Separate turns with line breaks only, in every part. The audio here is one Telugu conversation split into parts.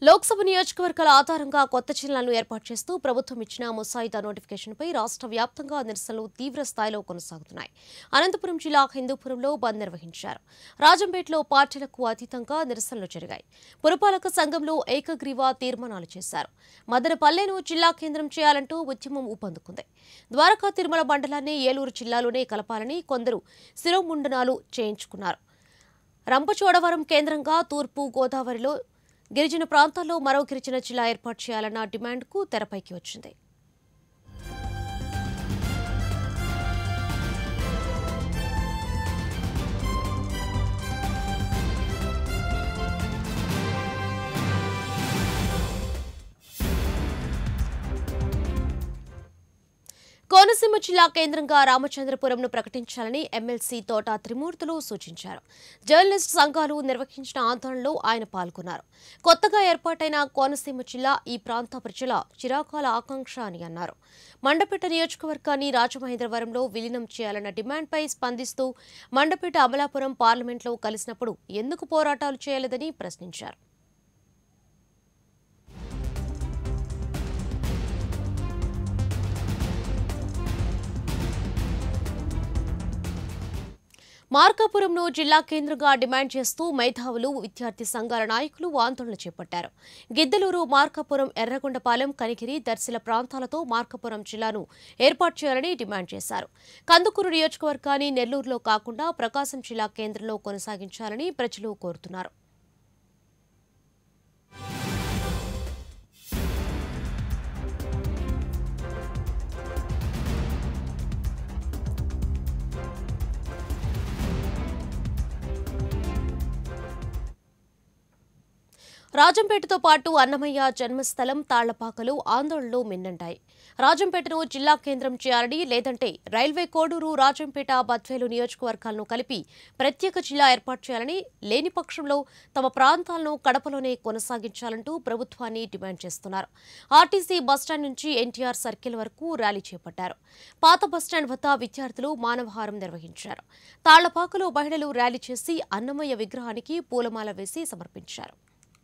లోక్సభ నియోజకవర్గాల ఆధారంగా కొత్త జిల్లాలను ఏర్పాటు చేస్తూ ప్రభుత్వం ఇచ్చిన ముసాయిదా నోటిఫికేషన్పై రాష్ట్ర వ్యాప్తంగా నిరసనలు తీవ్ర స్థాయిలో కొనసాగుతున్నాయి. అనంతపురం జిల్లా హిందూపురంలో బంద్ నిర్వహించారు. రాజంపేటలో పార్టీలకు అతీతంగా నిరసనలు జరిగాయి. పురపాలక సంఘంలో ఏకగ్రీవ తీర్మానాలు చేశారు. మదనపల్లెను జిల్లా కేంద్రం చేయాలంటూ ఉద్యమం ఊపందుకుంది. ద్వారకా తిరుమల మండలాన్ని ఏలూరు జిల్లాలోనే కలపాలని కొందరు శిరోముండనాలు చేయించుకున్నారు. రంపచోడవరం కేంద్రంగా తూర్పు గోదావరిలో గిరిజన ప్రాంతాల్లో మరో గిరిజన జిల్లా ఏర్పాటు చేయాలన్న డిమాండ్కు తెరపైకి వచ్చింది. కోనసీమ జిల్లా కేంద్రంగా రామచంద్రపురంను ప్రకటించాలని ఎమ్మెల్సీ తోట త్రిమూర్తులు సూచించారు. జర్నలిస్ట్ సంఘాలు నిర్వహించిన ఆందోళనలో ఆయన పాల్గొన్నారు. కొత్తగా ఏర్పాటైన కోనసీమ జిల్లా ఈ ప్రాంత ప్రజల చిరకాల ఆకాంక్ష అని అన్నారు. మండపేట నియోజకవర్గాన్ని రాజమహేంద్రవరంలో విలీనం చేయాలన్న డిమాండ్పై స్పందిస్తూ మండపేట అమలాపురం పార్లమెంట్లో కలిసినప్పుడు ఎందుకు పోరాటాలు చేయలేదని ప్రశ్నించారు. మార్కాపురంను జిల్లా కేంద్రంగా డిమాండ్ చేస్తూ మేధావులు, విద్యార్థి సంఘాల నాయకులు ఆందోళన చేపట్టారు. గిద్దలూరు, మార్కాపురం, ఎర్రగొండపాలెం, కనిగిరి, దర్శిల ప్రాంతాలతో మార్కాపురం జిల్లాను ఏర్పాటు చేయాలని డిమాండ్ చేశారు. కందుకూరు నియోజకవర్గాన్ని నెల్లూరులో కాకుండా ప్రకాశం జిల్లా కేంద్రంలో కొనసాగించాలని ప్రజలు కోరుతున్నారు. రాజంపేటతో పాటు అన్నమయ్య జన్మస్థలం తాళ్లపాకలు ఆందోళనలు మిన్నంటాయి. రాజంపేటను జిల్లా కేంద్రం చేయాలని, లేదంటే రైల్వే కోడూరు, రాజంపేట, బద్వేలు నియోజకవర్గాలను కలిపి ప్రత్యేక జిల్లా ఏర్పాటు చేయాలని, లేని పక్షంలో తమ ప్రాంతాలను కడపలోనే కొనసాగించాలంటూ ప్రభుత్వాన్ని డిమాండ్ చేస్తున్నారు. ఆర్టీసీ బస్టాండ్ నుంచి ఎన్టీఆర్ సర్కిల్ వరకు ర్యాలీ చేపట్టారు. పాత బస్టాండ్ వద్ద విద్యార్థులు మానవహారం నిర్వహించారు. తాళ్లపాకలో మహిళలు ర్యాలీ చేసి అన్నమయ్య విగ్రహానికి పూలమాల వేసి సమర్పించారు.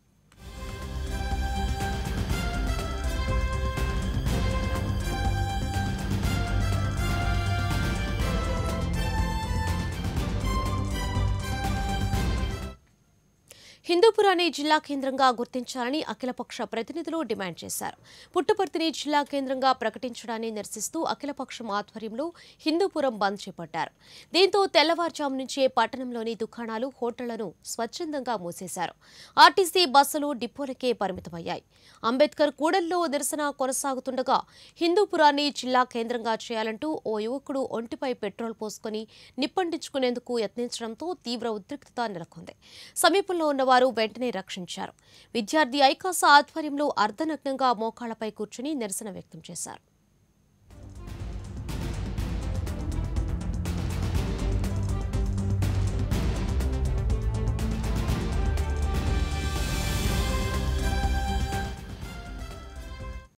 హిందూపురాన్ని జిల్లా కేంద్రంగా గుర్తించాలని అఖిలపక్ష ప్రతినిధులు డిమాండ్ చేశారు. పుట్టపర్తిని జిల్లా కేంద్రంగా ప్రకటించడాన్ని నిరసిస్తూ అఖిలపక్షం ఆధ్వర్యంలో హిందూపురం బంద్ చేపట్టారు. దీంతో తెల్లవారుజాము నుంచే పట్టణంలోని దుకాణాలు, హోటళ్లను స్వచ్ఛందంగా మూసేశారు. ఆర్టీసీ బస్సులు డిపోలకే పరిమితమయ్యాయి. అంబేద్కర్ కూడలిలో నిరసన కొనసాగుతుండగా హిందూపురాన్ని జిల్లా కేంద్రంగా చేయాలంటూ ఓ యువకుడు ఒంటిపై పెట్రోల్ పోసుకుని నిప్పంటించుకునేందుకు యత్నించడంతో తీవ్ర ఉద్రిక్తత నెలకొంది. సమీపంలో ఉన్నవారు వెంటనే రక్షించారు. విద్యార్థి ఐకాస ఆధ్వర్యంలో అర్ధనగ్నంగా మోకాళ్లపై కూర్చుని నిరసన వ్యక్తం చేశారు.